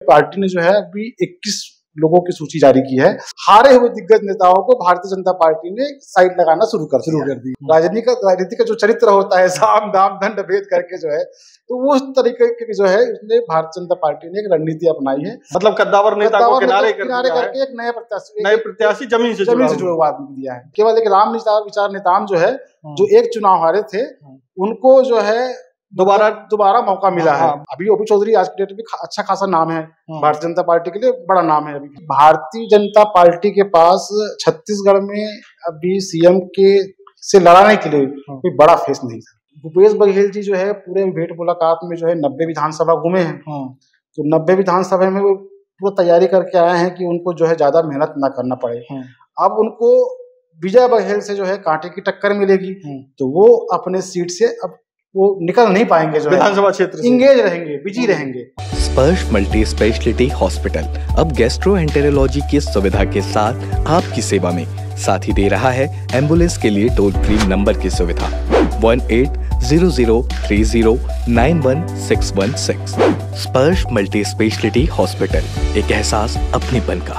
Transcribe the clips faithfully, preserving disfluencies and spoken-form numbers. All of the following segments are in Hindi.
पार्टी ने जो है अभी इक्कीस लोगों की सूची जारी की है। हारे हुए दिग्गज नेताओं को भारतीय जनता पार्टी ने साइड लगाना शुरू कर शुरू कर दी। राजनीति का राजनीति का जो चरित्र होता है, साम दाम दंड भेद करके जो है, तो वो उस तरीके की जो है उसने भारतीय जनता पार्टी ने एक रणनीति अपनाई है। मतलब कद्दावर नेता को किनारे कर किनारे करके एक नए प्रत्याशी नए प्रत्याशी जमीन से जमीन से जुड़ा हुआ दिया है। केवल एक राम विचार नेताम जो है, जो एक चुनाव हारे थे, उनको जो है दोबारा दोबारा मौका मिला है। अभी ओपी चौधरी आज के डेट में अच्छा खासा नाम है, भारतीय जनता पार्टी के लिए बड़ा नाम है। अभी भारतीय जनता पार्टी के पास छत्तीसगढ़ में अभी सीएम के से लड़ाने के लिए कोई बड़ा फेस नहीं था। भूपेश बघेल जी जो है पूरे भेंट मुलाकात में जो है नब्बे विधानसभा घूमे हैं, तो नब्बे विधानसभा में वो पूरा तैयारी करके आए हैं कि उनको जो है ज्यादा मेहनत ना करना पड़े। अब उनको विजय बघेल से जो है कांटे की टक्कर मिलेगी, तो वो अपने सीट से अब वो निकल नहीं पाएंगे, जो विधानसभा क्षेत्र से इंगेज रहेंगे, बिजी रहेंगे। स्पर्श मल्टी स्पेशलिटी हॉस्पिटल अब गैस्ट्रोएंटेरोलॉजी की सुविधा के साथ आपकी सेवा में, साथ ही दे रहा है एम्बुलेंस के लिए टोल फ्री नंबर की सुविधा one eight zero zero three zero nine one six one six. Sparsh multi speciality hospital, एक एहसास अपनेपन का।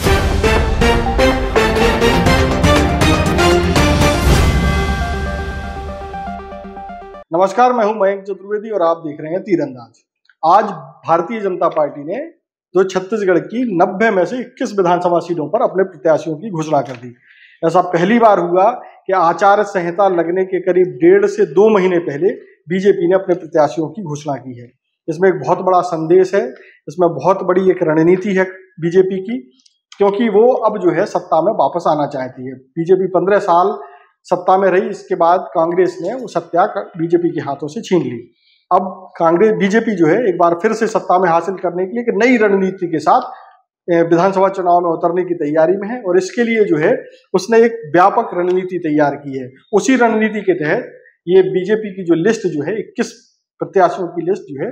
नमस्कार, मैं हूं मयंक चतुर्वेदी और आप देख रहे हैं तीरंदाज। आज भारतीय जनता पार्टी ने जो छत्तीसगढ़ की नब्बे में से इक्कीस विधानसभा सीटों पर अपने प्रत्याशियों की घोषणा कर दी। ऐसा पहली बार हुआ कि आचार संहिता लगने के करीब डेढ़ से दो महीने पहले बीजेपी ने अपने प्रत्याशियों की घोषणा की है। इसमें एक बहुत बड़ा संदेश है, इसमें बहुत बड़ी एक रणनीति है बीजेपी की, क्योंकि वो अब जो है सत्ता में वापस आना चाहती है। बीजेपी पंद्रह साल सत्ता में रही, इसके बाद कांग्रेस ने वो सत्ता बीजेपी के हाथों से छीन ली। अब कांग्रेस बीजेपी जो है एक बार फिर से सत्ता में हासिल करने के लिए एक नई रणनीति के साथ विधानसभा चुनाव में उतरने की तैयारी में है, और इसके लिए जो है उसने एक व्यापक रणनीति तैयार की है। उसी रणनीति के तहत ये बीजेपी की जो लिस्ट जो है इक्कीस प्रत्याशियों की लिस्ट जो है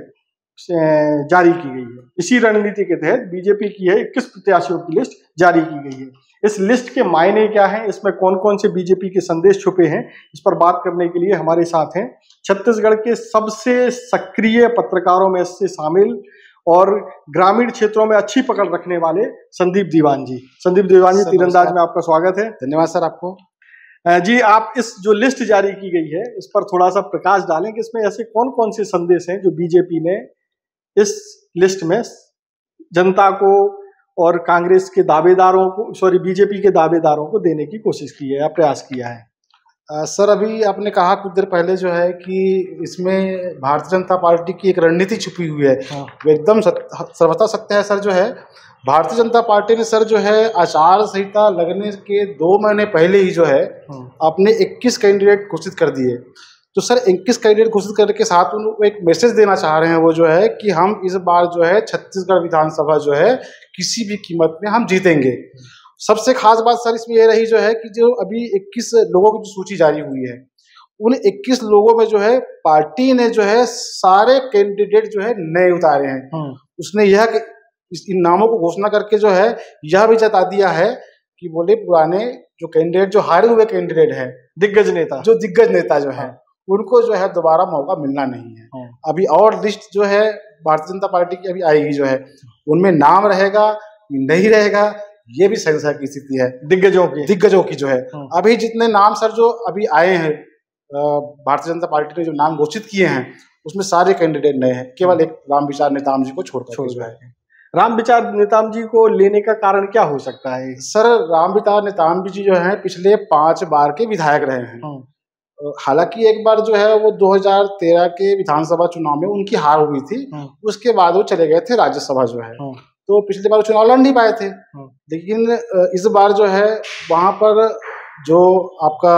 जारी की गई है। इसी रणनीति के तहत बीजेपी की है इक्कीस प्रत्याशियों की लिस्ट जारी की गई है। इस लिस्ट के मायने क्या हैं, इसमें कौन कौन से बीजेपी के संदेश छुपे हैं, इस पर बात करने के लिए हमारे साथ हैं छत्तीसगढ़ के सबसे सक्रिय पत्रकारों में से शामिल और ग्रामीण क्षेत्रों में अच्छी पकड़ रखने वाले संदीप दीवान जी। संदीप दीवान जी, तीरंदाज में आपका स्वागत है। धन्यवाद सर आपको। जी, आप इस जो लिस्ट जारी की गई है इस पर थोड़ा सा प्रकाश डालें कि इसमें ऐसे कौन कौन से संदेश हैं जो बीजेपी ने इस लिस्ट में जनता को और कांग्रेस के दावेदारों को, सॉरी बीजेपी के दावेदारों को देने की कोशिश की है या प्रयास किया है। आ, सर अभी आपने कहा कुछ देर पहले जो है कि इसमें भारतीय जनता पार्टी की एक रणनीति छुपी हुई है। हाँ। वो एकदम सर्वथा सत्य है सर। जो है भारतीय जनता पार्टी ने सर जो है आचार संहिता लगने के दो महीने पहले ही जो है हाँ। अपने इक्कीस कैंडिडेट घोषित कर दिए। तो सर इक्कीस कैंडिडेट घोषित करने के साथ उनको एक मैसेज देना चाह रहे हैं, वो जो है कि हम इस बार जो है छत्तीसगढ़ विधानसभा जो है किसी भी कीमत में हम जीतेंगे। सबसे खास बात सर इसमें ये रही जो है कि जो अभी इक्कीस लोगों की जो सूची जारी हुई है, उन इक्कीस लोगों में जो है पार्टी ने जो है सारे कैंडिडेट जो है नए उतारे हैं। उसने यह इन नामों को घोषणा करके जो है यह भी जता दिया है कि बोले पुराने जो कैंडिडेट, जो हारे हुए कैंडिडेट है, दिग्गज नेता, जो दिग्गज नेता जो है उनको जो है दोबारा मौका मिलना नहीं है। हाँ। अभी और लिस्ट जो है भारतीय जनता पार्टी की अभी आएगी, जो है उनमें नाम रहेगा नहीं रहेगा ये भी संशय की स्थिति है दिग्गजों की दिग्गजों की जो है। हाँ। अभी जितने नाम सर जो अभी आए हैं, भारतीय जनता पार्टी ने जो नाम घोषित किए हैं उसमें सारे कैंडिडेट नए हैं, केवल एक राम विचार नेताम जी को छोड़कर छोड़ जो है। राम विचार नेताम जी को लेने का कारण क्या हो सकता है? सर राम विचार नेताम जी जो है पिछले पांच बार के विधायक रहे हैं। हाँ। हालांकि एक बार जो है वो दो हज़ार तेरह के विधानसभा चुनाव में उनकी हार हुई थी। हाँ। उसके बाद वो चले गए थे राज्यसभा जो है। हाँ। तो पिछले बार चुनाव लड़ नहीं पाए थे। हाँ। लेकिन इस बार जो है वहां पर जो आपका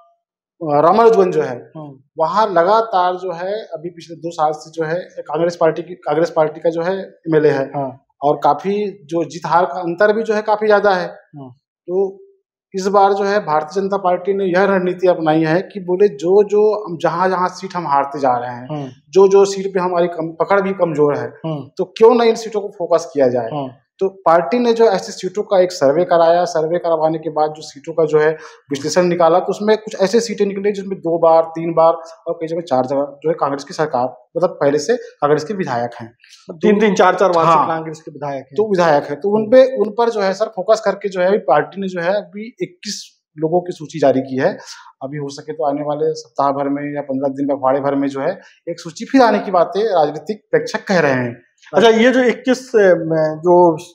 रामानुजन जो है वहां लगातार जो है अभी पिछले दो साल से जो है कांग्रेस पार्टी की कांग्रेस पार्टी का जो है एमएलए है। और काफी जो जीत हार का अंतर भी जो है काफी ज्यादा है। तो इस बार जो है भारतीय जनता पार्टी ने यह रणनीति अपनाई है कि बोले जो जो हम जहां जहां सीट हम हारते जा रहे हैं, जो जो सीट पे हमारी कम, पकड़ भी कमजोर है, तो क्यों ना इन सीटों को फोकस किया जाए। तो पार्टी ने जो ऐसी सीटों का एक सर्वे कराया, सर्वे करवाने के बाद जो सीटों का जो है विश्लेषण निकाला, तो उसमें कुछ ऐसे सीटें निकली जिसमें दो बार, तीन बार और कई जगह चार जगह जो है कांग्रेस की सरकार, मतलब पहले से कांग्रेस के विधायक हैं, तीन तीन चार चार बार हाँ, कांग्रेस के विधायक हैं, तो विधायक है, तो उनपे उन पर जो है सर फोकस करके जो है पार्टी ने जो है अभी इक्कीस लोगों की सूची जारी की है। अभी हो सके तो आने वाले सप्ताह भर में या पंद्रह दिन पखवाड़े भर में जो है एक सूची फिर आने की बातें राजनीतिक प्रेक्षक कह रहे हैं। अच्छा, ये जो इक्कीस जो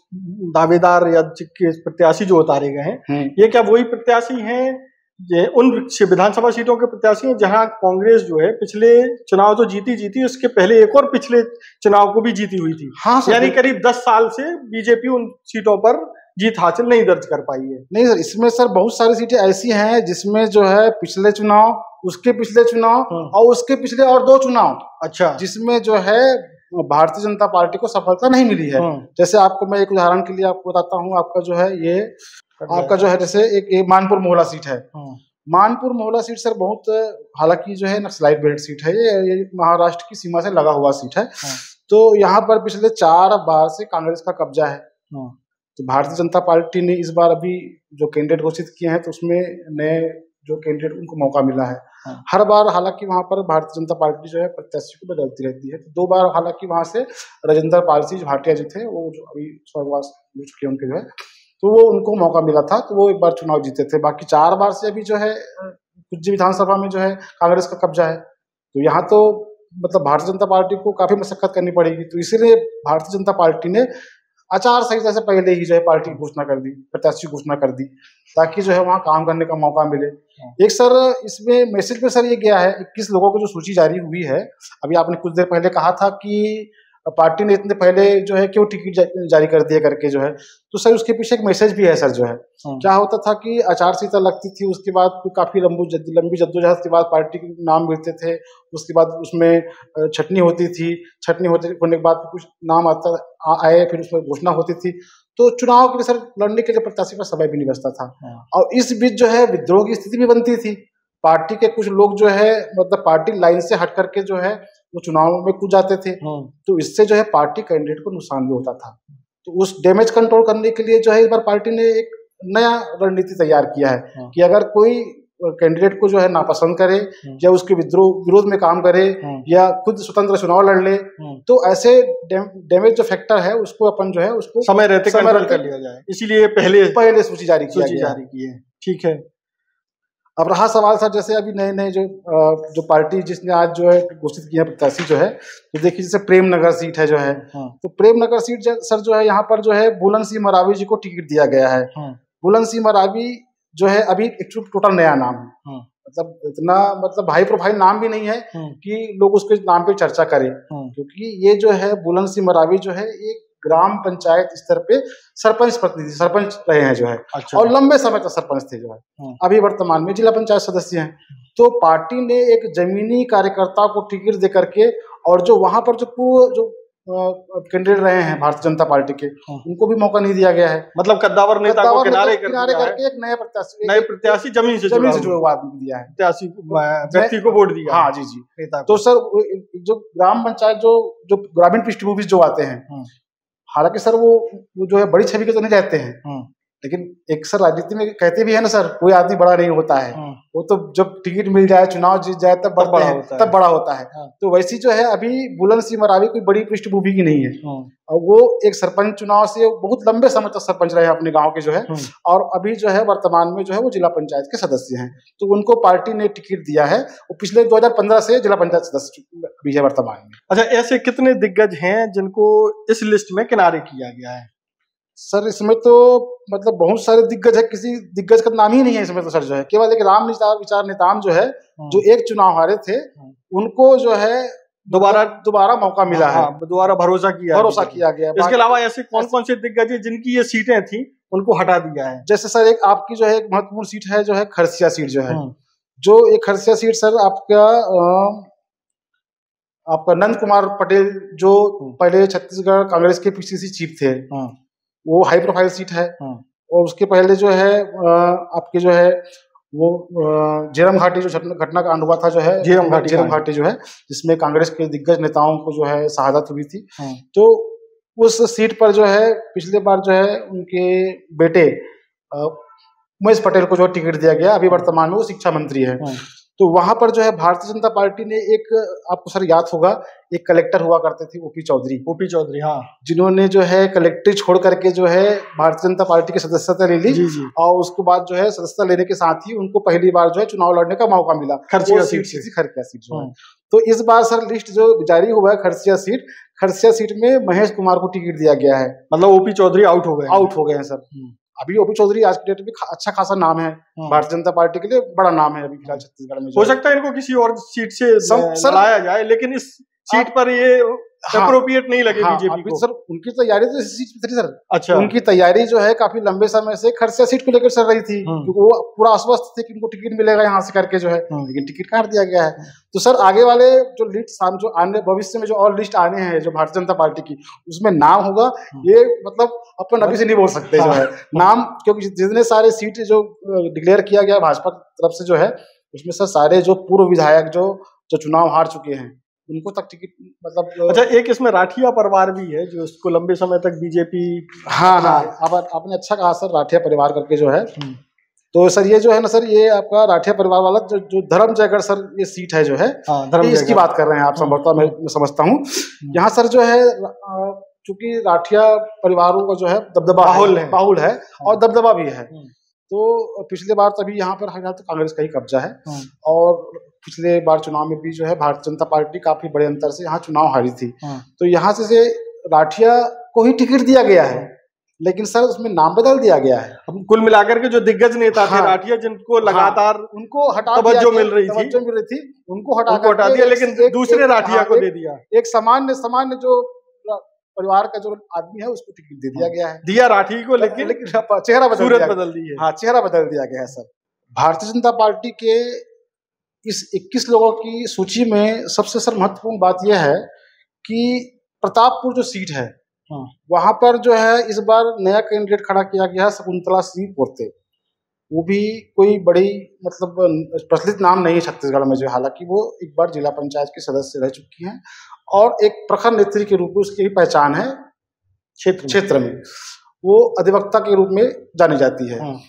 दावेदार या प्रत्याशी जो उतारे गए हैं, ये क्या वही प्रत्याशी हैं, ये उन विधानसभा सीटों के प्रत्याशी हैं जहां कांग्रेस जो है पिछले चुनाव तो जीती जीती उसके पहले एक और पिछले चुनाव को भी जीती हुई थी? हाँ, यानी करीब दस साल से बीजेपी उन सीटों पर जीत हासिल नहीं दर्ज कर पाई है। नहीं सर, इसमें सर बहुत सारी सीटें ऐसी हैं जिसमें जो है पिछले चुनाव, उसके पिछले चुनाव और उसके पिछले और दो चुनाव, अच्छा, जिसमें जो है भारतीय जनता पार्टी को सफलता नहीं मिली है। जैसे आपको मैं एक उदाहरण के लिए आपको बताता हूँ, आपका जो है ये आपका जो है जैसे एक, एक मानपुर मोहला सीट है। मानपुर मोहला सीट सर बहुत, हालांकि जो है नक्सलाइट बेल्ट सीट है, ये, ये महाराष्ट्र की सीमा से लगा हुआ सीट है। तो यहाँ पर पिछले चार बार से कांग्रेस का कब्जा है। तो भारतीय जनता पार्टी ने इस बार अभी जो कैंडिडेट घोषित किए हैं, तो उसमें नए जो कैंडिडेट उनको मौका मिला है। हाँ। हर बार हालांकि वहां पर भारतीय जनता पार्टी जो है प्रत्याशी को बदलती रहती है। तो दो बार हालांकि वहां से राजेंद्र पाल सिंह भाटिया जो थे, वो जो अभी स्वर्गवास हो चुके हैं उनके जो है, तो वो उनको मौका मिला था, तो वो एक बार चुनाव जीते थे। बाकी चार बार से अभी जो है कुछ विधानसभा में जो है कांग्रेस का कब्जा है। तो यहाँ तो मतलब भारतीय जनता पार्टी को काफी मशक्कत करनी पड़ेगी। तो इसीलिए भारतीय जनता पार्टी ने आचार संहिता से पहले ही जो है पार्टी की घोषणा कर दी, प्रत्याशी घोषणा कर दी, ताकि जो है वहाँ काम करने का मौका मिले। एक सर इसमें मैसेज में सर ये गया है, इक्कीस लोगों की जो सूची जारी हुई है, अभी आपने कुछ देर पहले कहा था कि पार्टी ने इतने पहले जो है क्यों टिकट जारी कर दिया करके जो है, तो सर उसके पीछे एक मैसेज भी है सर। जो है क्या होता था कि आचार संहिता लगती थी, उसके बाद काफी लंबी लंबी जद्दोजहद के बाद पार्टी के नाम मिलते थे, उसके बाद उसमें छटनी होती थी, छटनी होते होने के बाद कुछ नाम आता आए, फिर उसमें घोषणा होती थी। तो चुनाव के लिए सर लड़ने के लिए प्रत्याशी का समय भी नहीं बचता था, और इस बीच जो है विद्रोह की स्थिति भी बनती थी। पार्टी के कुछ लोग जो है मतलब पार्टी लाइन से हट करके जो है वो चुनाव में कूद जाते थे, तो इससे जो है पार्टी कैंडिडेट को नुकसान भी होता था। तो उस डैमेज कंट्रोल करने के लिए जो है इस बार पार्टी ने एक नया रणनीति तैयार किया है कि अगर कोई कैंडिडेट को जो है नापसंद करे या उसके विद्रोह विरोध में काम करे या खुद स्वतंत्र चुनाव लड़ ले, तो ऐसे डैमेज जो फैक्टर है उसको अपन जो है उसको समय रहते कंट्रोल कर लिया जाए। इसीलिए पहले पहले सूची जारी की जारी की है। ठीक है। अब रहा सवाल सर, जैसे अभी नए नए जो जो पार्टी जिसने आज जो है घोषित किया प्रत्याशी जो है, तो देखिए जैसे प्रेम नगर सीट है जो है, तो प्रेम नगर सीट सर जो है यहाँ पर जो है बुलंद सिंह मरावी जी को टिकट दिया गया है। बुलंद सिंह मरावी जो है अभी एक्चुअली टोटल नया नाम है, मतलब इतना मतलब हाई प्रोफाइल नाम भी नहीं है कि लोग उसके नाम पे चर्चा करें, क्योंकि ये जो है बुलंद सिंह मरावी जो है एक ग्राम पंचायत स्तर पे सरपंच प्रतिनिधि सरपंच रहे हैं जो है। अच्छा। और लंबे समय तक सरपंच थे जो है, अभी वर्तमान में जिला पंचायत सदस्य हैं। तो पार्टी ने एक जमीनी कार्यकर्ता को टिकट दे करके, और जो वहां पर जो पूर्व जो कैंडिडेट रहे हैं भारतीय जनता पार्टी के, उनको भी मौका नहीं दिया गया है। मतलब कद्दावर नेता को किनारे कर किनारे करके एक नए प्रत्याशी नए प्रत्याशी जमीन से जमीन से जुड़ा हुआ आदमी दिया है, प्रत्याशी व्यक्ति को वोट दिया। हाँ जी जी। तो सर जो ग्राम पंचायत जो जो ग्रामीण पृष्ठभूमि जो आते हैं, हालांकि सर वो, वो जो है बड़ी छवि के तो नहीं रहते हैं, लेकिन एक सर राजनीति में कहते भी है ना सर, कोई आदमी बड़ा नहीं होता है, वो तो जब टिकट मिल जाए चुनाव जीत जाए तब बड़ा होता है, तब बड़ा होता है। तो वैसी जो है अभी बुलंद सिंह मरावी कोई बड़ी पृष्ठभूमि की नहीं है, और वो एक सरपंच चुनाव से बहुत लंबे समय तक सरपंच रहे अपने गांव के जो है, और अभी जो है वर्तमान में जो है वो जिला पंचायत के सदस्य हैं। तो उनको पार्टी ने टिकट दिया है, वो पिछले दो हजार पंद्रह से जिला पंचायत सदस्य भी है वर्तमान में। अच्छा, ऐसे कितने दिग्गज हैं जिनको इस लिस्ट में किनारे किया गया है? सर इसमें तो मतलब बहुत सारे दिग्गज है, किसी दिग्गज का नाम ही नहीं है इसमें तो सर। जो है केवल एक राम विचार नेताम जो है, जो एक चुनाव हारे थे, उनको जो है दोबारा दोबारा मौका मिला है, दोबारा भरोसा किया भरोसा किया गया। इसके अलावा ऐसे कौन कौन से दिग्गज है जिनकी ये सीटें थी उनको हटा दिया है? जैसे सर एक आपकी जो है एक महत्वपूर्ण सीट है जो है खरसिया सीट जो है, जो एक खरसिया सीट सर आपका आपका नंद कुमार पटेल जो पहले छत्तीसगढ़ कांग्रेस के पीसीसी चीफ थे, वो हाई प्रोफाइल सीट है। और उसके पहले जो है आपके जो है वो झीरम घाटी जो घटना कांड हुआ था जो है, झीरम घाटी झीरम घाटी जो है, जिसमें कांग्रेस के दिग्गज नेताओं को जो है शहादत हुई थी। तो उस सीट पर जो है पिछले बार जो है उनके बेटे उमेश पटेल को जो टिकट दिया गया, अभी वर्तमान में वो शिक्षा मंत्री है। तो वहां पर जो है भारतीय जनता पार्टी ने एक, आपको सर याद होगा, एक कलेक्टर हुआ करते थे ओपी चौधरी ओपी चौधरी हाँ, जिन्होंने जो है कलेक्टर छोड़ करके जो है भारतीय जनता पार्टी की सदस्यता ले ली। जी जी। और उसके बाद जो है सदस्यता लेने के साथ ही उनको पहली बार जो है चुनाव लड़ने का मौका मिला, खरसिया सीट से खरसिया सीट जो है। तो इस बार सर लिस्ट जो जारी हुआ है खरसिया सीट, खरसिया सीट में महेश कुमार को टिकट दिया गया है। मतलब ओपी चौधरी आउट हो गए आउट हो गए हैं सर। अभी ओपी चौधरी आज के डेट में अच्छा खासा नाम है, भारतीय जनता पार्टी के लिए बड़ा नाम है अभी फिलहाल छत्तीसगढ़ में। हो सकता है इनको किसी और सीट से लाया जाए, लेकिन इस सीट पर ये अप्रोप्रिएट हाँ, नहीं लगे हाँ, बीजेपी को। सर उनकी तैयारी तो इसी सीट पे थी सर। अच्छा। उनकी तैयारी जो है काफी लंबे समय से खरसिया सीट को लेकर चल रही थी, क्योंकि वो पूरा आश्वस्त थे कि उनको टिकट मिलेगा यहाँ से करके जो है, लेकिन टिकट काट दिया गया है। तो सर आगे वाले जो लिस्ट जो आने भविष्य में जो और लिस्ट आने हैं जो भारतीय जनता पार्टी की, उसमें नाम होगा, ये मतलब अपन अभी से नहीं बोल सकते जो है नाम, क्योंकि जितने सारे सीट जो डिक्लेयर किया गया भाजपा की तरफ से जो है, उसमें सर सारे जो पूर्व विधायक जो जो चुनाव हार चुके हैं उनको तक टिकट मतलब। अच्छा, एक इसमें राठिया परिवार भी है जो इसको लंबे समय तक बीजेपी। हाँ हाँ, आप आपने अच्छा कहा सर, राठिया परिवार करके जो है। तो सर ये जो है ना सर, ये आपका राठिया परिवार वाला जो जो धर्मजयगढ़ सर ये सीट है जो है, ये इसकी बात कर रहे हैं आप संभवतः, मैं समझता हूँ। यहाँ सर जो है चूंकि राठिया परिवारों का जो है दबदबा बाहुल है, बाहुल है और दबदबा भी है। तो पिछले बार तभी यहाँ पर तो कांग्रेस का ही कब्जा है, और पिछले बार चुनाव में भी जो है भारतीय जनता पार्टी काफी बड़े अंतर से यहाँ चुनाव हारी थी। तो यहाँ से, से राठिया को ही टिकट दिया गया है, लेकिन सर उसमें नाम बदल दिया गया है। कुल मिलाकर के जो दिग्गज नेता हाँ, थे राठिया, जिनको लगातार हाँ, उनको हटा तवज्जो मिल रही थी मिल रही थी उनको हटा उनको हटा दिया, लेकिन दूसरे राठिया को दे दिया। एक सामान्य सामान्य जो परिवार का जो आदमी है उसको टिकट दे दिया गया है, दिया राठी को, लेकिन चेहरा बदल सूरत बदल दी है। हाँ, चेहरा बदल दिया गया है सर। भारतीय जनता पार्टी के इस इक्कीस लोगों की सूची में सबसे सर महत्वपूर्ण बात यह है कि प्रतापपुर जो सीट है हाँ, वहां पर जो है इस बार नया कैंडिडेट खड़ा किया गया है, शकुंतला सिंह पोर्ते। वो भी कोई बड़ी मतलब प्रचलित नाम नहीं है छत्तीसगढ़ में जो, हालांकि वो एक बार जिला पंचायत की सदस्य रह चुकी हैं और एक प्रखर नेत्री के रूप में उसकी पहचान है क्षेत्र क्षेत्र में, वो अधिवक्ता के रूप में जानी जाती है। हाँ।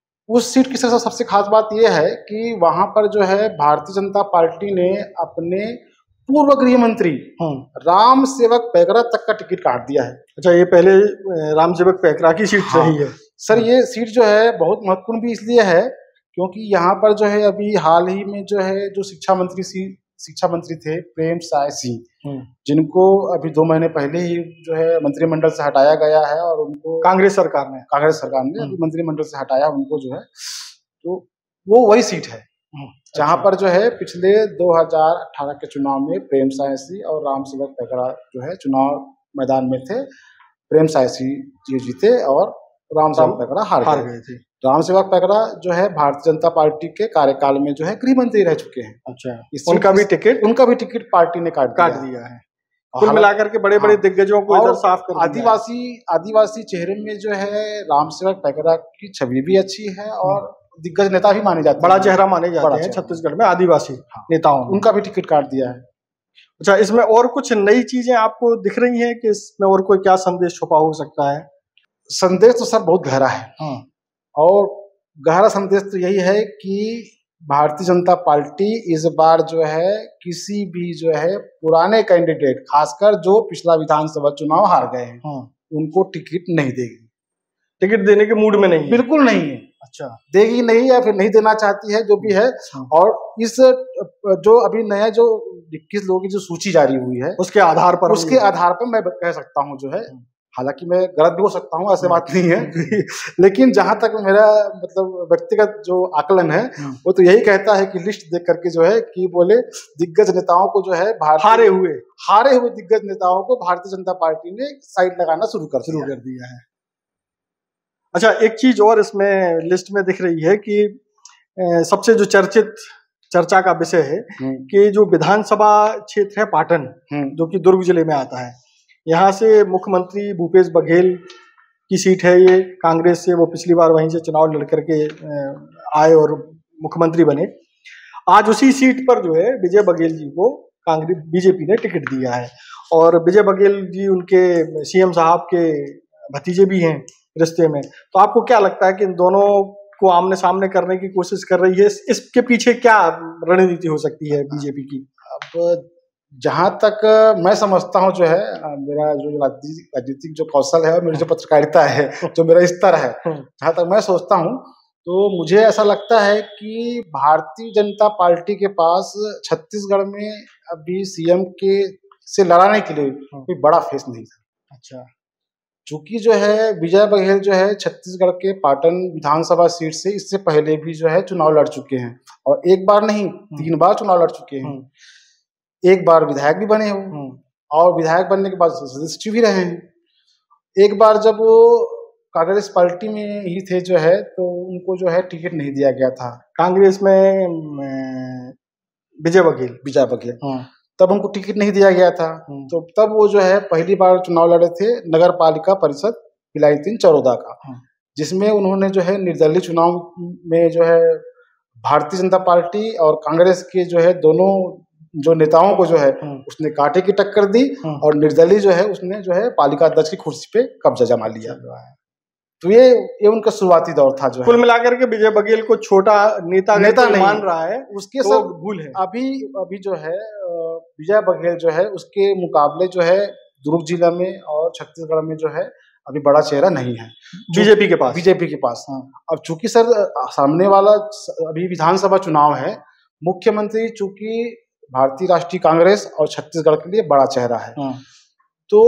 उस सीट की सबसे खास बात यह है कि वहां पर जो है भारतीय जनता पार्टी ने अपने पूर्व गृह मंत्री हाँ। राम सेवक पैकरा तक का टिकट काट दिया है। अच्छा, ये पहले राम सेवक पैकरा की सीट हाँ। रही है सर। ये सीट जो है बहुत महत्वपूर्ण भी इसलिए है क्योंकि यहाँ पर जो है अभी हाल ही में जो है जो शिक्षा मंत्री शिक्षा मंत्री थे प्रेम साय सिंह, जिनको अभी दो महीने पहले ही जो है मंत्रिमंडल से हटाया गया है, और उनको कांग्रेस सरकार ने कांग्रेस सरकार ने अभी मंत्रिमंडल से हटाया उनको जो है, तो वो वही सीट है जहां पर जो है पिछले दो हज़ार अठारह के चुनाव में प्रेम साय सिंह और राम सेवक पैकरा जो है चुनाव मैदान में थे। प्रेम साय सिंह जी जीते और राम सेवक पैकरा हार गए थे। राम सेवक पैकरा जो है भारतीय जनता पार्टी के कार्यकाल में जो है गृह मंत्री रह चुके हैं। अच्छा, उनका भी टिकट उनका भी टिकट पार्टी ने काट काट दिया है। कुल मिलाकर के बड़े बड़े हाँ, दिग्गजों को इधर साफ कर आदिवासी आदिवासी चेहरे में जो है राम सेवक पैकरा की छवि भी अच्छी है और दिग्गज नेता भी माने जाते हैं, बड़ा चेहरा माने जाते हैं छत्तीसगढ़ में आदिवासी हाँ, नेताओं। उनका भी टिकट काट दिया है। अच्छा, इसमें और कुछ नई चीजें आपको दिख रही हैं कि इसमें और कोई क्या संदेश छुपा हो सकता है? संदेश तो सर बहुत गहरा है हाँ। और गहरा संदेश तो यही है कि भारतीय जनता पार्टी इस बार जो है किसी भी जो है पुराने कैंडिडेट, खासकर जो पिछला विधानसभा चुनाव हार गए हैं हाँ। उनको टिकट नहीं देगी। टिकट देने के मूड में नहीं? बिल्कुल नहीं है। अच्छा, देगी नहीं या फिर नहीं देना चाहती है, जो भी है हाँ। और इस जो अभी नया जो इक्कीस लोगों की जो सूची जारी हुई है उसके आधार पर उसके आधार पर मैं कह सकता हूँ जो है, हालांकि मैं गलत भी हो सकता हूँ, ऐसे बात नहीं है लेकिन जहां तक मेरा मतलब व्यक्तिगत जो आकलन है वो तो यही कहता है कि लिस्ट देख करके जो है कि बोले दिग्गज नेताओं को जो है हारे हुए हारे हुए दिग्गज नेताओं को भारतीय जनता पार्टी ने साइड लगाना शुरू कर शुरू कर दिया है। अच्छा, एक चीज और इसमें लिस्ट में दिख रही है कि सबसे जो चर्चित चर्चा का विषय है कि जो विधानसभा क्षेत्र है पाटन, जो कि दुर्ग जिले में आता है, यहाँ से मुख्यमंत्री भूपेश बघेल की सीट है। ये कांग्रेस से वो पिछली बार वहीं से चुनाव लड़ करके आए और मुख्यमंत्री बने। आज उसी सीट पर जो है विजय बघेल जी को कांग्रेस बीजेपी ने टिकट दिया है। और विजय बघेल जी उनके सीएम साहब के भतीजे भी हैं रिश्ते में। तो आपको क्या लगता है कि इन दोनों को आमने सामने करने की कोशिश कर रही है, इसके पीछे क्या रणनीति हो सकती है बीजेपी की? अब जहां तक मैं समझता हूं, जो है मेरा जो राजनीतिक जो कौशल है और मेरी जो पत्रकारिता है, जो मेरा स्तर है, जहां तक मैं सोचता हूं, तो मुझे ऐसा लगता है कि भारतीय जनता पार्टी के पास छत्तीसगढ़ में अभी सीएम के से लड़ाने के लिए कोई बड़ा फेस नहीं था। अच्छा। चूंकि जो है विजय बघेल जो है छत्तीसगढ़ के पाटन विधानसभा सीट से इससे पहले भी जो है चुनाव लड़ चुके हैं, और एक बार नहीं तीन बार चुनाव लड़ चुके हैं। एक बार विधायक भी बने हो, और विधायक बनने के बाद सदस्य भी रहे हैं। एक बार जब वो कांग्रेस पार्टी में ही थे जो है, तो उनको जो है टिकट नहीं दिया गया था कांग्रेस में विजय बघेल विजय बघेल तब उनको टिकट नहीं दिया गया था। तो तब वो जो है पहली बार चुनाव लड़े थे नगर पालिका परिषद भिलाई तीन चरोदा का, जिसमें उन्होंने जो है निर्दलीय चुनाव में जो है भारतीय जनता पार्टी और कांग्रेस के जो है दोनों जो नेताओं को जो है उसने कांटे की टक्कर दी, और निर्दलीय जो है उसने जो है पालिका अध्यक्ष की कुर्सी पे कब्जा जमा लिया। तो ये ये उनका शुरुआती दौर था। जो कुल मिलाकर के विजय बघेल को छोटा नेता नेता नहीं मान रहा है, उसके तो सब भूल है। अभी अभी जो है विजय बघेल जो है उसके मुकाबले जो है दुर्ग जिला में और छत्तीसगढ़ में जो है अभी बड़ा चेहरा नहीं है बीजेपी के पास बीजेपी के पास अब चूंकि सर सामने वाला अभी विधानसभा चुनाव है, मुख्यमंत्री चूंकि भारतीय राष्ट्रीय कांग्रेस और छत्तीसगढ़ के लिए बड़ा चेहरा है, तो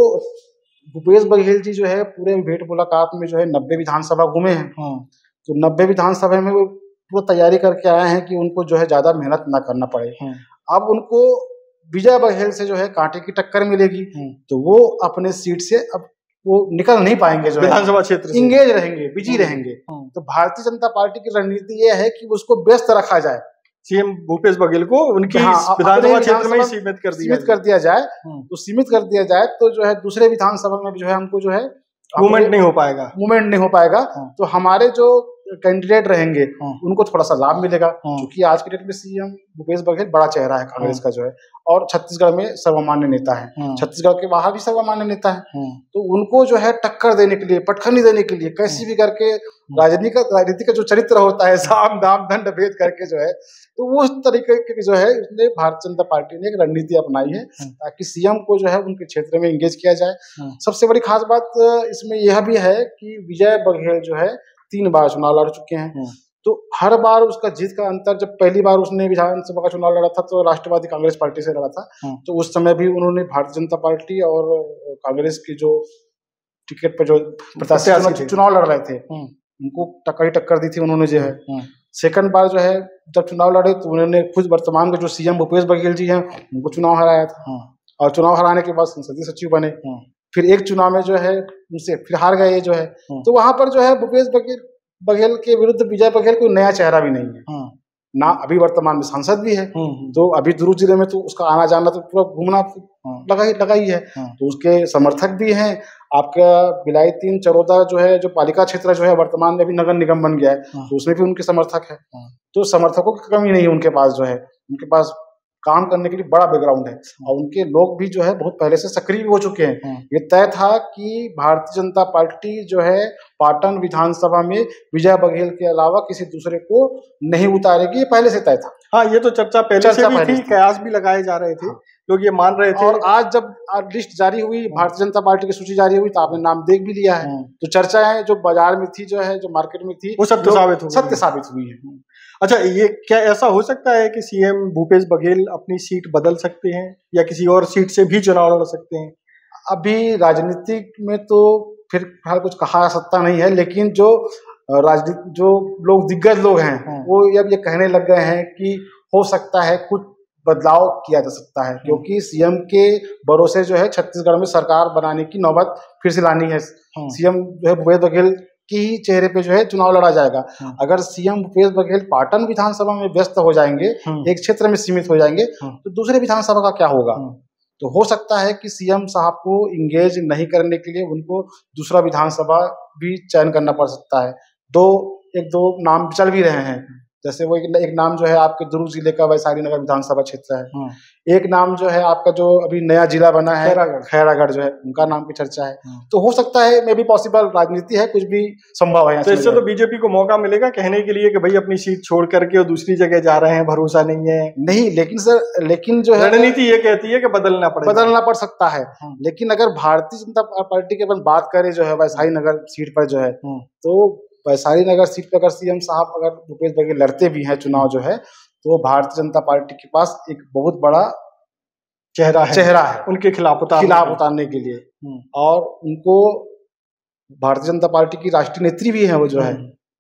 भूपेश बघेल जी जो है पूरे भेंट मुलाकात में जो है नब्बे विधानसभा घूमे हैं। तो नब्बे विधानसभा में वो पूरी तैयारी करके आए हैं कि उनको जो है ज्यादा मेहनत ना करना पड़े। अब उनको विजय बघेल से जो है कांटे की टक्कर मिलेगी, तो वो अपने सीट से अब वो निकल नहीं पाएंगे, जो विधानसभा क्षेत्र इंगेज रहेंगे, बिजी रहेंगे। तो भारतीय जनता पार्टी की रणनीति ये है कि उसको व्यस्त रखा जाए, सीएम भूपेश बघेल को उनकी हाँ, विधानसभा क्षेत्र में ही सीमित कर दिया सीमित कर दिया जाए तो सीमित कर दिया जाए तो जो है दूसरे विधानसभा में जो है हमको जो है मूवमेंट नहीं हो पाएगा मूवमेंट नहीं हो पाएगा तो हमारे जो कैंडिडेट रहेंगे उनको थोड़ा सा लाभ मिलेगा, क्योंकि आज के डेट में सीएम भूपेश बघेल बड़ा चेहरा है कांग्रेस का जो है, और छत्तीसगढ़ में सर्वमान्य नेता है, छत्तीसगढ़ के बाहर भी सर्वमान्य नेता है। तो उनको जो है टक्कर देने के लिए, पटखनी देने के लिए, कैसी भी करके राजनीति का राजनीति का जो चरित्र होता है साम दाम दंड भेद करके जो है, तो वो उस तरीके की जो है उसने भारतीय जनता पार्टी ने एक रणनीति अपनाई है ताकि सीएम को जो है उनके क्षेत्र में एंगेज किया जाए। सबसे बड़ी खास बात इसमें यह भी है कि विजय बघेल जो है तीन बार चुनाव लड़ चुके हैं, तो हर बार उसका जीत का अंतर, जब पहली बार उसने विधानसभा का चुनाव लड़ा था तो राष्ट्रवादी कांग्रेस पार्टी से लड़ा था, तो उस समय भी उन्होंने भारतीय जनता पार्टी और कांग्रेस की जो टिकट पर जो प्रत्याशी चुनाव लड़ रहे थे उनको टक्कर ही टक्कर दी थी उन्होंने जो है। सेकंड बार जो है जब चुनाव लड़े तो उन्होंने खुद वर्तमान के जो सीएम भूपेश बघेल जी हैं उनको चुनाव हराया था, और चुनाव हराने के बाद संसदीय सचिव बने। फिर एक चुनाव में जो है उनसे फिर हार गए जो है, तो वहां पर जो है भूपेश बघेल बघेल के विरुद्ध विजय बघेल कोई नया चेहरा भी नहीं है ना, अभी वर्तमान में सांसद भी है, तो अभी दुर्ग जिले में तो उसका आना जाना तो पूरा घूमना लगा ही लगा ही है, तो उसके समर्थक भी हैं। आपका भिलाई तीन चरोदा जो है जो पालिका क्षेत्र जो है वर्तमान में भी नगर निगम बन गया है, तो उसमें भी उनके समर्थक है, तो समर्थकों की कमी नहीं है उनके पास, जो है उनके पास काम करने के लिए बड़ा बैकग्राउंड है, और उनके लोग भी जो है बहुत पहले से सक्रिय हो चुके हैं। ये तय था कि भारतीय जनता पार्टी जो है पाटन विधानसभा में विजय बघेल के अलावा किसी दूसरे को नहीं उतारेगी, ये पहले से तय था। हाँ, ये तो चर्चा पहले चर्चा से भी थी, कयास भी लगाए जा रहे थे, लोग ये मान रहे थे। और आज जब लिस्ट जारी हुई, भारतीय जनता पार्टी की सूची जारी हुई, तो आपने नाम देख भी लिया है, तो चर्चाएं जो बाजार में थी, जो है जो मार्केट में थी, वो सत्य साबित हुई सत्य साबित हुई है। अच्छा, ये क्या ऐसा हो सकता है कि सीएम भूपेश बघेल अपनी सीट बदल सकते हैं या किसी और सीट से भी चुनाव लड़ सकते हैं? अभी राजनीति में तो फिर फिलहाल कुछ कहा जा सकता नहीं है, लेकिन जो राजनीति जो लोग दिग्गज लोग हैं वो अब ये कहने लग गए हैं कि हो सकता है कुछ बदलाव किया जा सकता है, क्योंकि सीएम के भरोसे जो है छत्तीसगढ़ में सरकार बनाने की नौबत फिर से लानी है। सीएम जो है भूपेश बघेल की ही चेहरे पे जो है चुनाव लड़ा जाएगा। अगर सीएम भूपेश बघेल पाटन विधानसभा में व्यस्त हो जाएंगे, एक क्षेत्र में सीमित हो जाएंगे, तो दूसरे विधानसभा का क्या होगा? तो हो सकता है कि सीएम साहब को इंगेज नहीं करने के लिए उनको दूसरा विधानसभा भी चयन करना पड़ सकता है। दो एक दो नाम चल भी रहे हैं, जैसे वो एक, एक नाम जो है आपके दुर्ग जिले का वैशाली नगर विधानसभा क्षेत्र है, एक नाम जो है आपका जो अभी नया जिला बना है खैरागढ़ खैरागढ़ जो है उनका नाम की चर्चा है। तो हो सकता है मे भी पॉसिबल, राजनीति है, कुछ भी संभव है। तो इससे तो बीजेपी को मौका मिलेगा कहने के लिए कि भाई अपनी सीट छोड़ करके और दूसरी जगह जा रहे हैं, भरोसा नहीं है। नहीं, लेकिन सर लेकिन जो है रणनीति ये कहती है कि बदलना पड़ेगा, बदलना पड़ सकता है। लेकिन अगर भारतीय जनता पार्टी के अपन बात करें जो है वैशाली नगर सीट पर जो है, तो वैशाली नगर सीट पर अगर सीएम साहब अगर भूपेश बघेल लड़ते भी हैं चुनाव जो है, तो भारतीय जनता पार्टी के पास एक बहुत बड़ा चेहरा है चेहरा है उनके खिलाफ उतारने खिलाफ उतारने के लिए। और उनको भारतीय जनता पार्टी की राष्ट्रीय नेत्री भी है वो जो है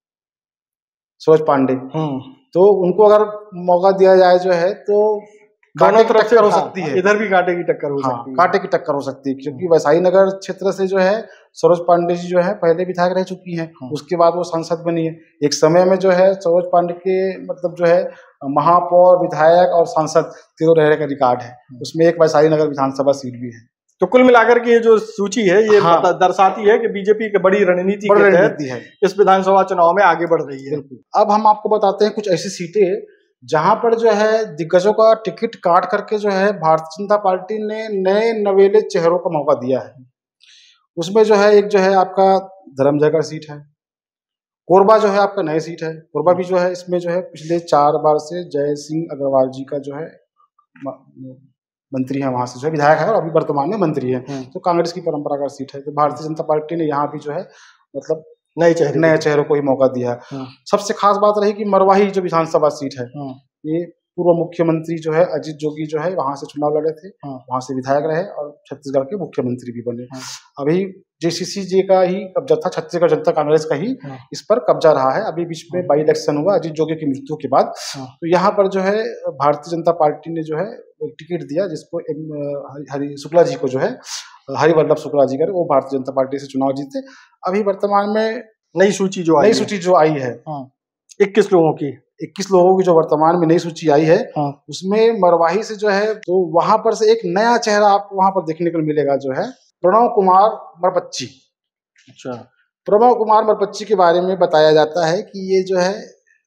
सरोज पांडे, तो उनको अगर मौका दिया जाए जो है तो दोनों तरफ से हो सकती है, इधर भी कांटे की टक्कर हो हाँ, सकती है कांटे की टक्कर हो सकती है, क्योंकि वैशाली नगर क्षेत्र से जो है सरोज पांडे जी जो है पहले विधायक रह चुकी हैं, उसके बाद वो सांसद बनी है। एक समय में जो है सरोज पांडे के मतलब जो है महापौर, विधायक और सांसद तीनों रहने का रिकॉर्ड है, उसमें एक वैशाली नगर विधानसभा सीट भी है। तो कुल मिलाकर के ये जो सूची है ये हाँ, दर्शाती है कि बीजेपी की बड़ी रणनीति के तहत है इस विधानसभा चुनाव में आगे बढ़ रही है। अब हम आपको बताते हैं कुछ ऐसी सीटें जहां पर जो है दिग्गजों का टिकट काट करके जो है भारतीय जनता पार्टी ने नए नवेले चेहरों का मौका दिया है। उसमें जो है एक जो है आपका धर्मजयगढ़ सीट है, कोरबा जो है आपका नई सीट है। कोरबा भी जो है इसमें जो है पिछले चार बार से जय सिंह अग्रवाल जी का जो है मंत्री है, वहां से जो है विधायक है और अभी वर्तमान में मंत्री है, तो कांग्रेस की परंपरागत सीट है। तो भारतीय जनता पार्टी ने यहाँ भी जो है मतलब नए चेहरे नए चेहरों को ही मौका दिया है। सबसे खास बात रही कि मरवाही जो विधानसभा सीट है, ये पूर्व मुख्यमंत्री जो है अजीत जोगी जो है वहां से चुनाव लड़े थे, वहां से विधायक रहे और छत्तीसगढ़ के मुख्यमंत्री भी बने। अभी जेसीसी जी का ही कब्जा था, छत्तीसगढ़ जनता कांग्रेस का ही इस पर कब्जा रहा है। अभी बीच में बाई इलेक्शन हुआ अजीत जोगी की मृत्यु के बाद, तो यहाँ पर जो है भारतीय जनता पार्टी ने जो है टिकट दिया जिसको हरि शुक्ला जी को जो है हरिवल्लभ शुक्ला जी का, वो भारतीय जनता पार्टी से चुनाव जीते। अभी वर्तमान में नई सूची जो नई सूची जो आई है इक्कीस लोगों की इक्कीस लोगों की जो वर्तमान में नई सूची आई है, उसमें मरवाही से जो है तो वहां पर से एक नया चेहरा आपको वहां पर देखने को मिलेगा जो है प्रणव कुमार मरपच्ची। अच्छा, प्रणव कुमार मरपच्ची के बारे में बताया जाता है कि ये जो है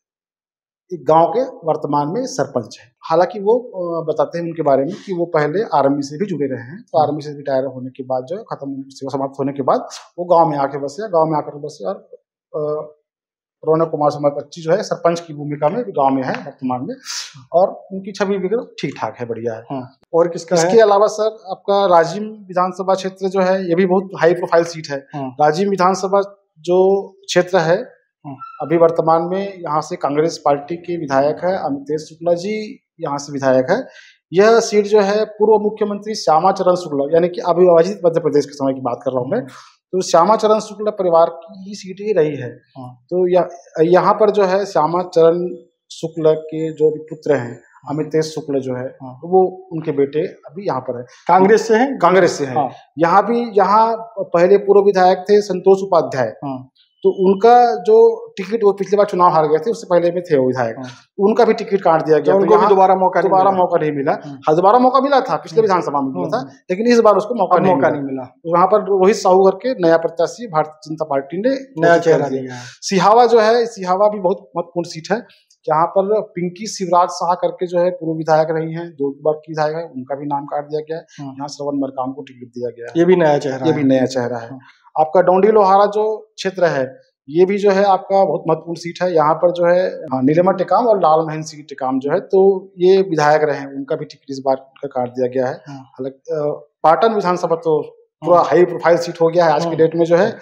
एक गांव के वर्तमान में सरपंच है। हालांकि वो बताते हैं उनके बारे में कि वो पहले आर्मी से भी जुड़े रहे हैं, तो आर्मी से रिटायर होने के बाद जो है खत्म सेवा समाप्त होने के बाद वो गांव में आके बसे, गांव में आकर बसे और प्रणव कुमार मरपच्ची जो है सरपंच की भूमिका में गांव में है वर्तमान में, और उनकी छवि भी ठीक ठाक है, बढ़िया है। और किसका इसके अलावा सर आपका राजिम विधानसभा क्षेत्र जो है ये भी बहुत हाई प्रोफाइल सीट है। राजिम विधानसभा जो क्षेत्र है अभी वर्तमान में यहाँ से कांग्रेस पार्टी के विधायक है अमितेश शुक्ला जी, यहाँ से विधायक है। यह सीट जो है पूर्व मुख्यमंत्री श्यामा चरण शुक्ला, यानी कि अविभाजित मध्य प्रदेश के समय की बात कर रहा हूँ मैं, तो श्यामा चरण शुक्ला परिवार की ही सीट ही रही है। तो यहाँ पर जो है श्यामा चरण शुक्ला के जो पुत्र हैं अमितेश शुक्ल जो है वो उनके बेटे अभी यहाँ पर है, कांग्रेस से हैं कांग्रेस से है। यहाँ भी यहाँ पहले पूर्व विधायक थे संतोष उपाध्याय, तो उनका जो टिकट वो पिछले बार चुनाव हार गए थे, उससे पहले में थे वो विधायक, उनका भी टिकट काट दिया गया, तो उनको भी दोबारा मौका दोबारा मौका नहीं मिला। हाँ, दोबारा मौका मिला था, पिछले विधानसभा में मिला था, लेकिन इस बार उसको मौका मौका नहीं मिला। वहाँ पर रोहित साहू करके नया प्रत्याशी भारतीय जनता पार्टी ने नया चेहरा दिया। सिहावा जो है, सिहावा भी बहुत महत्वपूर्ण सीट है, जहाँ पर पिंकी शिवराज शाह करके जो है पूर्व विधायक रही हैं, दो बार की विधायक है, उनका भी नाम काट दिया गया है। यहाँ श्रवण मरकाम को टिकट दिया गया है, ये भी नया चेहरा ये भी नया चेहरा है। आपका डोंडी लोहारा जो क्षेत्र है ये भी जो है आपका बहुत महत्वपूर्ण सीट है। यहाँ पर जो है नीलिमा टेकाम और लाल महेंद्र सिंह टेकाम जो है तो ये विधायक रहे हैं, उनका भी टिकट इस बार का काट दिया गया है। हालांकि पाटन विधानसभा तो पूरा हाई प्रोफाइल सीट हो गया है आज की डेट में जो है।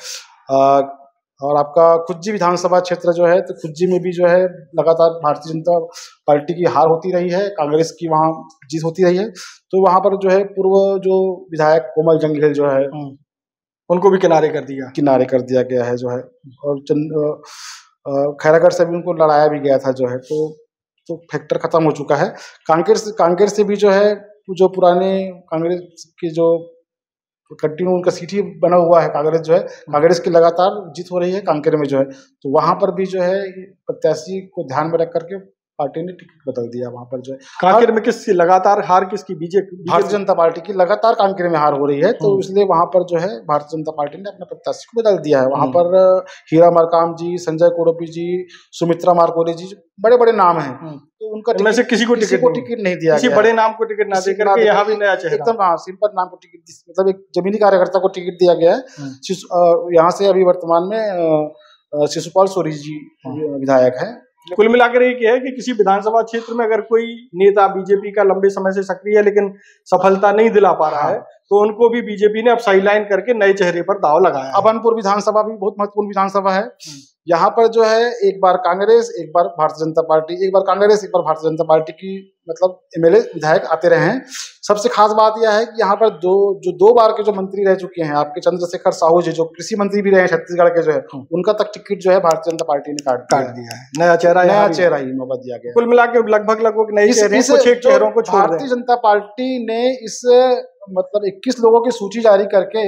और आपका खुज्जी विधानसभा क्षेत्र जो है तो खुज्जी में भी जो है लगातार भारतीय जनता पार्टी की हार होती रही है, कांग्रेस की वहाँ जीत होती रही है। तो वहाँ पर जो है पूर्व जो विधायक कोमल जंगील जो है उनको भी किनारे कर दिया किनारे कर दिया गया है जो है, और खैरागढ़ से भी उनको लड़ाया भी गया था जो है, तो तो फैक्टर खत्म हो चुका है। कांग्रेस कांग्रेस से भी जो है जो पुराने कांग्रेस के जो कंटिन्यू उनका सीट ही बना हुआ है, कांग्रेस जो है कांग्रेस की लगातार जीत हो रही है कांकेर में जो है, तो वहां पर भी जो है प्रत्याशी को ध्यान में रख करके पार्टी ने टिकट बदल दिया वहां पर जो है। कांकेर में किसकी लगातार हार किसकी? बीजेपी, भारतीय जनता पार्टी की लगातार कांकेर में हार हो रही है, तो इसलिए वहां पर जो है भारतीय जनता पार्टी ने अपने प्रत्याशी को बदल दिया है। वहां पर हीरा मरकाम जी, संजय कोरोपी जी, सुमित्रा मारकोले जी, बड़े बड़े नाम हैं, तो उनका इनमें से किसी को किसी को टिकट नहीं दिया, किसी बड़े नाम को टिकट ना देकर के यहाँ भी नया चेहरा, एकदम हाँ सिंपल नाम को टिकट, मतलब एक जमीनी कार्यकर्ता को टिकट दिया गया है। यहाँ से अभी वर्तमान में शिशुपाल सोरी जी विधायक है। कुल मिलाकर एक है कि किसी विधानसभा क्षेत्र में अगर कोई नेता बीजेपी का लंबे समय से सक्रिय है लेकिन सफलता नहीं दिला पा रहा है, तो उनको भी बीजेपी ने अब साइडलाइन करके नए चेहरे पर दाव लगाया। अभनपुर विधानसभा भी बहुत महत्वपूर्ण विधानसभा है। यहाँ पर जो है एक बार कांग्रेस, एक बार भारतीय जनता पार्टी, एक बार कांग्रेस, एक बार भारतीय जनता पार्टी की मतलब एमएलए विधायक आते रहे हैं। सबसे खास बात यह है कि यहाँ पर दो जो दो बार के जो मंत्री रह चुके हैं आपके, चंद्रशेखर साहू जी जो कृषि मंत्री भी रहे हैं छत्तीसगढ़ के, जो है उनका तक टिकट जो है भारतीय जनता पार्टी ने काट काट दिया है। नया चेहरा नया चेहरा ही मौका दिया गया। कुल मिला के लगभग लगभग नए चेहरों को भारतीय जनता पार्टी ने इस मतलब इक्कीस लोगों की सूची जारी करके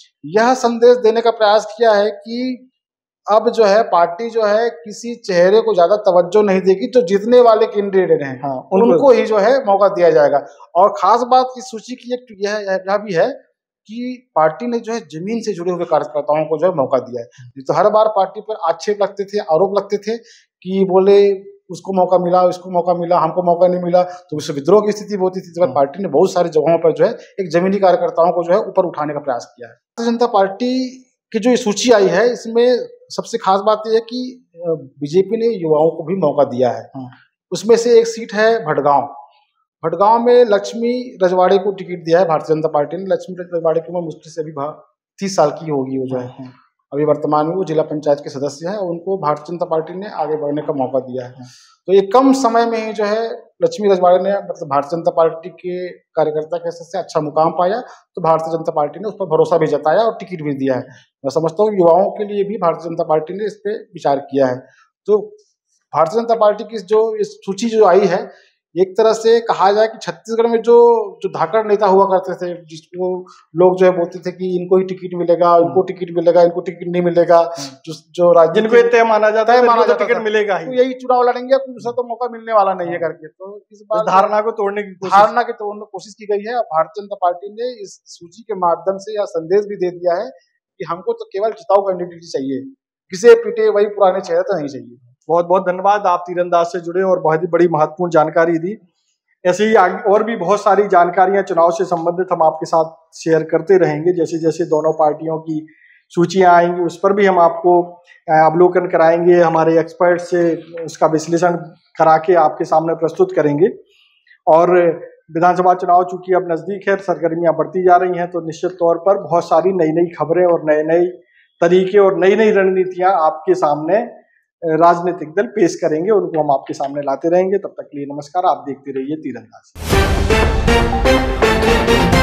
यह संदेश देने का प्रयास किया है कि अब जो है पार्टी जो है किसी चेहरे को ज्यादा तवज्जो नहीं देगी, जो जीतने वाले कैंडिडेट हैं हाँ, उनको ही जो है मौका दिया जाएगा। और खास बात इस सूची की एक यह यह भी है कि पार्टी ने जो है जमीन से जुड़े हुए कार्यकर्ताओं को जो है मौका दिया है। तो हर बार पार्टी पर आक्षेप लगते थे, आरोप लगते थे कि बोले उसको मौका मिला, उसको मौका मिला, हमको मौका नहीं मिला, तो उससे विद्रोह की स्थिति होती थी। तो पार्टी ने बहुत सारी जगहों पर जो है एक जमीनी कार्यकर्ताओं को जो है ऊपर उठाने का प्रयास किया है। भारतीय जनता पार्टी की जो सूची आई है इसमें सबसे खास बात यह है कि बीजेपी ने युवाओं को भी मौका दिया है। उसमें से एक सीट है भटगांव। भटगांव में लक्ष्मी रजवाड़े को टिकट दिया है भारतीय जनता पार्टी ने। लक्ष्मी रजवाड़े की उम्र मुश्किल से अभी तीस साल की होगी, वो जो है अभी वर्तमान में वो जिला पंचायत के सदस्य हैं। उनको भारतीय जनता पार्टी ने आगे बढ़ने का मौका दिया है। तो ये कम समय में ही जो है लक्ष्मी रजवाड़े ने मतलब भारतीय जनता पार्टी के कार्यकर्ता के से अच्छा मुकाम पाया, तो भारतीय जनता पार्टी ने उस पर भरोसा भी जताया और टिकट भी दिया है। मैं समझता हूँ युवाओं के लिए भी भारतीय जनता पार्टी ने इस पे विचार किया है। तो भारतीय जनता पार्टी की जो इस सूची जो आई है, एक तरह से कहा जाए कि छत्तीसगढ़ में जो जो धाकड़ नेता हुआ करते थे, जिसको लोग जो है बोलते थे कि इनको ही टिकट मिलेगा, इनको टिकट मिलेगा, इनको टिकट नहीं मिलेगा, जो जो राज्य जिनको तय माना जाता है माना जाता टिकट मिलेगा ही, तो यही चुनाव लड़ेंगे, दूसरा तो मौका मिलने वाला नहीं है करके। तो इस बार धारणा को तोड़ने की धारणा की तोड़ने की कोशिश की गई है। भारतीय जनता पार्टी ने इस सूची के माध्यम से यह संदेश भी दे दिया है कि हमको तो केवल जिताऊ कैंडिडेट चाहिए, किसे पिटे वही पुराने चेहरे तो नहीं चाहिए। बहुत बहुत धन्यवाद, आप तीरंदाज से जुड़े और बहुत ही बड़ी महत्वपूर्ण जानकारी दी। ऐसे ही और भी बहुत सारी जानकारियां चुनाव से संबंधित हम आपके साथ शेयर करते रहेंगे। जैसे जैसे दोनों पार्टियों की सूचियां आएंगी उस पर भी हम आपको अवलोकन कराएंगे, हमारे एक्सपर्ट से उसका विश्लेषण करा के आपके सामने प्रस्तुत करेंगे। और विधानसभा चुनाव चूंकि अब नजदीक है, सरगर्मियां बढ़ती जा रही हैं, तो निश्चित तौर पर बहुत सारी नई नई खबरें और नए नए तरीके और नई नई रणनीतियां आपके सामने राजनीतिक दल पेश करेंगे, उनको हम आपके सामने लाते रहेंगे। तब तक के लिए नमस्कार, आप देखते रहिए तीरंदाज।